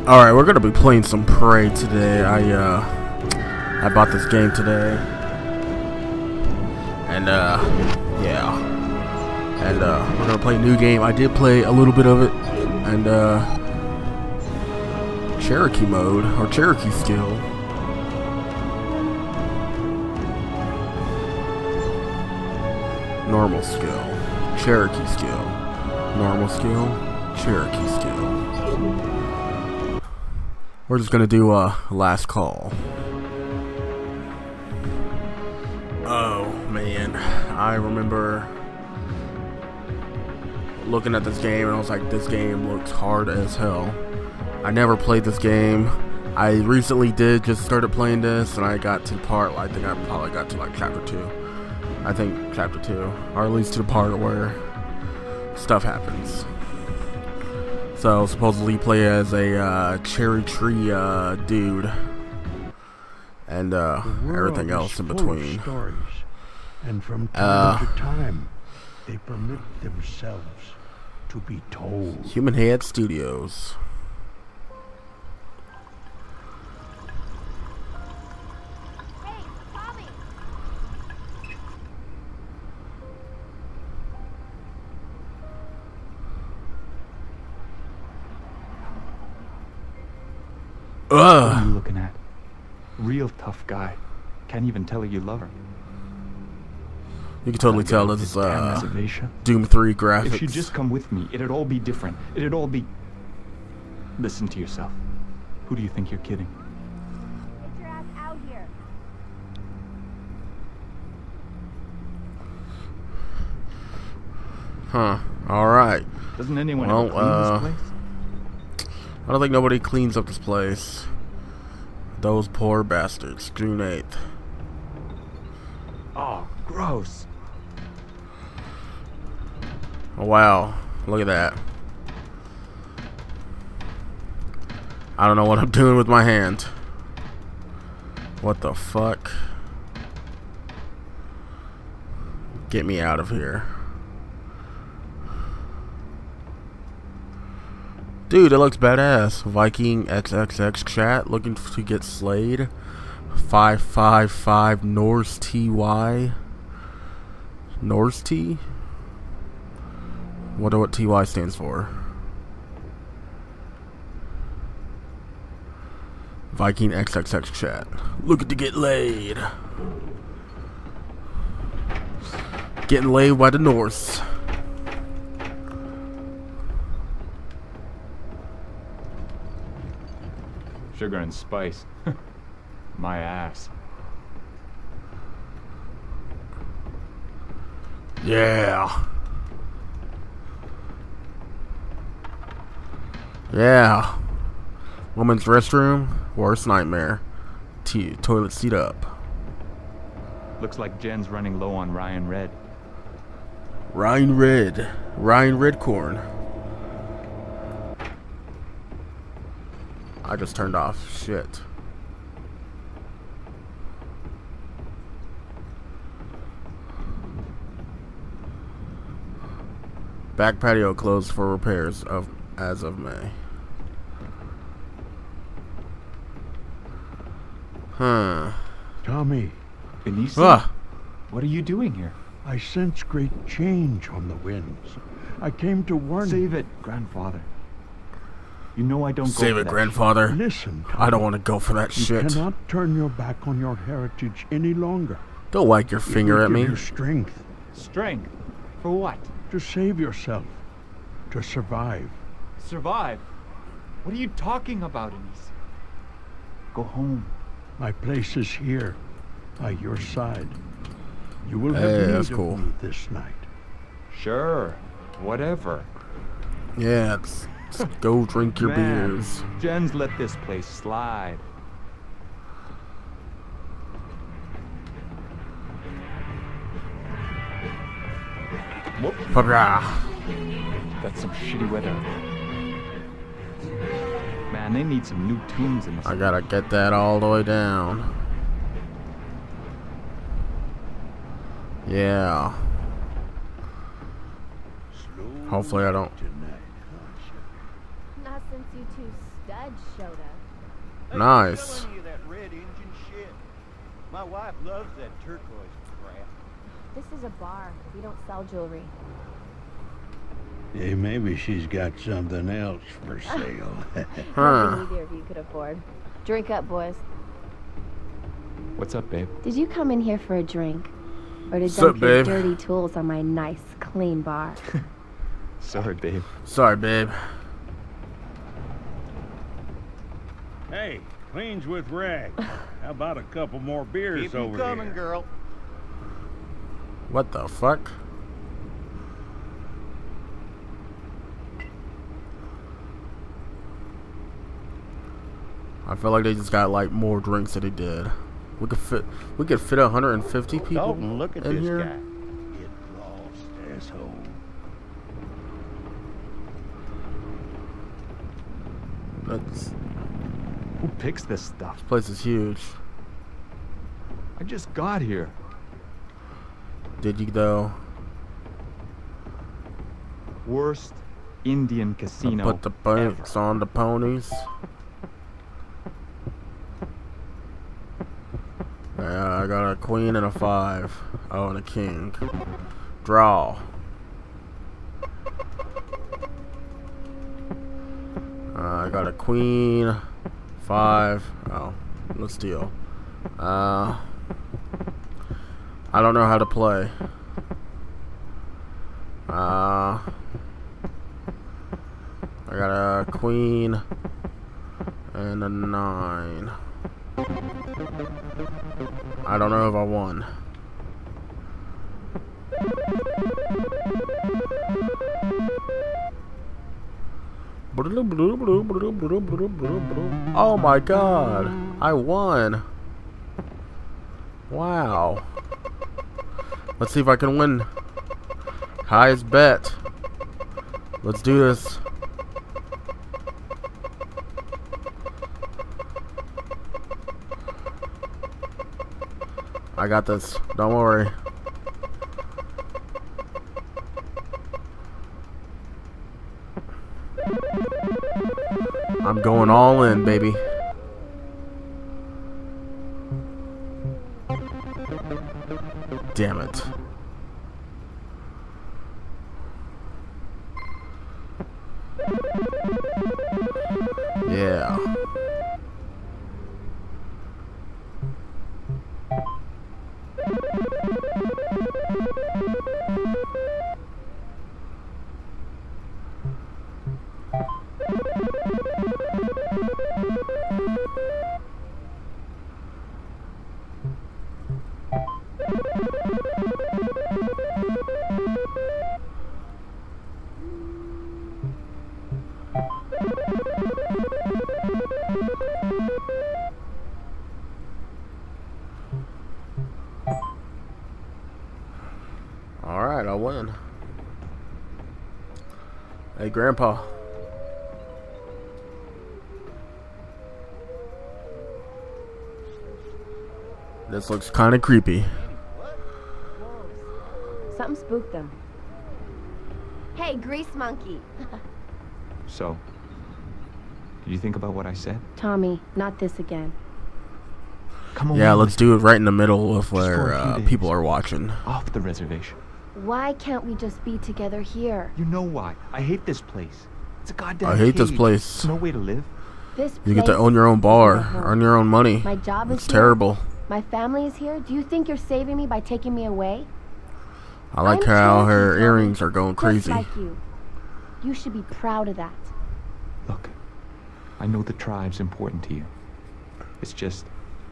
Alright, we're gonna be playing some Prey today. I bought this game today. And yeah. And we're gonna play a new game. I did play a little bit of it. And Cherokee mode, or Cherokee skill. Normal skill. Cherokee skill. Normal skill. Cherokee skill. We're just gonna do a last call. Oh man, I remember looking at this game and I was like, this game looks hard as hell. I never played this game. I recently did just started playing this, and I got to the part, I think I probably got to like chapter 2. I think chapter 2, or at least to the part where stuff happens. So supposedly play as a cherry tree dude, and everything else in between. Stories, and from time to time, they permit themselves to be told. Human Head Studios. Hey, Tommy! What are you looking at? Real tough guy. Can't even tell her you love her. You can totally tell this is Doom 3 graphics. If she'd just come with me, it'd all be different. It'd all be... Listen to yourself. Who do you think you're kidding? Get your ass out here. Huh. Alright. Doesn't anyone ever clean this place? I don't think nobody cleans up this place. Those poor bastards. June 8th. Oh, gross. Oh, wow. Look at that. I don't know what I'm doing with my hand. What the fuck? Get me out of here. Dude, it looks badass. Viking XXX chat looking to get slayed. 555 Norse TY. Norse T? Wonder what TY stands for. Viking XXX chat. Looking to get laid. Getting laid by the Norse. Sugar and spice. My ass. Yeah. Yeah. Woman's restroom, worst nightmare. Toilet seat up. Looks like Jen's running low on Ryan Red. Ryan Red. Ryan Redcorn. I just turned off. Shit. Back patio closed for repairs as of May. Huh. Tommy, Benicio, what are you doing here? I sense great change on the winds. I came to warn you. Save it, grandfather. You know I don't go Save for it, that grandfather. Listen, Tommy, I don't want to go for that you shit. cannot turn your back on your heritage any longer. Don't wag your finger at me. Your strength shit. Strength? For what? to save yourself, to survive. Survive? What are you talking about, Anise? Go home. My place is here, by your side. You will have Hey, need that's of cool. me this night. Sure. Whatever. Yeah, let's go drink your Man, beers. Jen's let this place slide. Whoop. Hurrah. That's some shitty weather. Man, they need some new tunes in this. I gotta get that all the way down. Yeah. Hopefully I don't. Not since you two Bud showed up. Hey, Nice. don't sell any of that red engine shit. My wife loves that turquoise crap. This is a bar. We don't sell jewelry. Hey, maybe she's got something else for sale. Huh. Nothing either of you could afford. Drink up, boys. What's up, babe? Did you come in here for a drink? Or to Sup, dump your babe? dirty tools on my nice, clean bar? Sorry, babe. Sorry, babe. Hey, cleans with rags. How about a couple more beers Keep 'em over coming, here? girl. What the fuck? I feel like they just got like more drinks than they did. We could fit 150 people Dalton, look at in this here. guy. Get lost, asshole. This Who picks this stuff? place is huge. I just got here. Did you though? Worst Indian casino Put the brakes on the ponies. Yeah, I got a queen and a 5. Oh, and a king. Draw. I got a queen, 5. Oh, let's deal. I don't know how to play. I got a queen and a 9. I don't know if I won. Oh my god, I won. Wow. Let's see if I can win. Highest bet. Let's do this. I got this. Don't worry. I'm going all in, baby. Damn it. Yeah. Alright, I'll win. Hey, Grandpa. This looks kind of creepy. Something spooked them. Hey, grease monkey. So, did you think about what I said? Tommy, not this again. Come on. Yeah, let's do it right in the middle of for a where few people days. are watching. Off the reservation. Why can't we just be together here? You know why? I hate this place. It's a goddamn I hate this cage. place. It's no way to live. This You get to place own your own is bar, my home. earn your own money. My job is It's here. terrible. My family is here. Do you think you're saving me by taking me away? I like I'm how Cherokee, her Tommy, earrings are going just crazy. like you. You should be proud of that. Look, I know the tribe's important to you. It's just...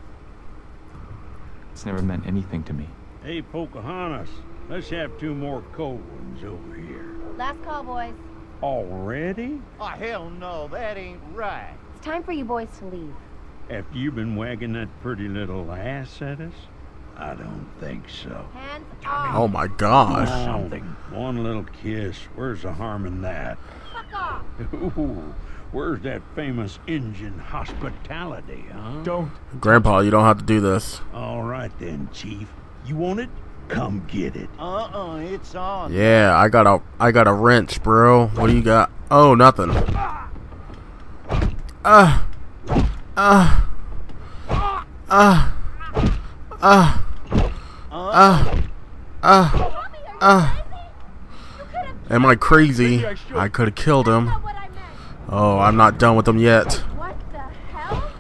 it's never meant anything to me. Hey, Pocahontas, let's have 2 more cold ones over here. Last call, boys. Already? Oh, hell no, that ain't right. It's time for you boys to leave. After you've been wagging that pretty little ass at us? I don't think so. Hands off. Oh my gosh. Something. One little kiss. Where's the harm in that? Fuck off. Ooh, where's that famous Injun hospitality, huh? Don't. Grandpa, you don't have to do this. All right then, Chief. You want it? Come get it. It's on. Yeah, I got a wrench, bro. What do you got? Oh, nothing. Am I crazy? I could have killed him. Oh, I'm not done with him yet. What the hell?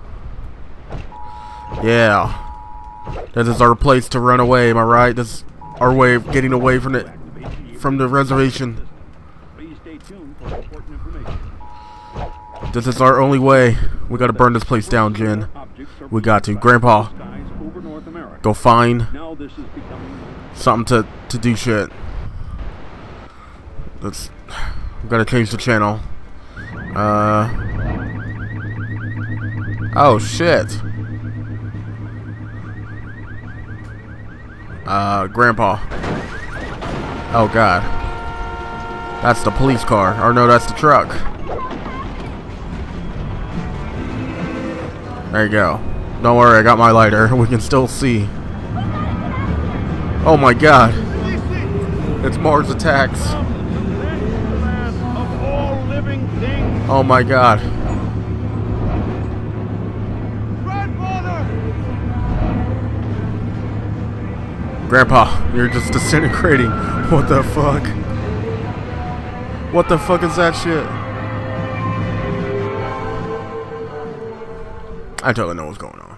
Yeah. This is our place to run away, am I right? This is our way of getting away from the reservation. Please stay tuned for important information. This is our only way. We gotta burn this place down, Jen. We got to. Grandpa, go find Now this is becoming something to do shit. Let's. We gotta change the channel. Oh shit. Grandpa. Oh god. That's the police car. Or no, that's the truck. There you go. Don't worry, I got my lighter. We can still see. Oh my god. It's Mars Attacks. of all living things. Oh my god. Grandfather! Grandpa, you're just disintegrating. What the fuck? What the fuck is that shit? I totally know what's going on.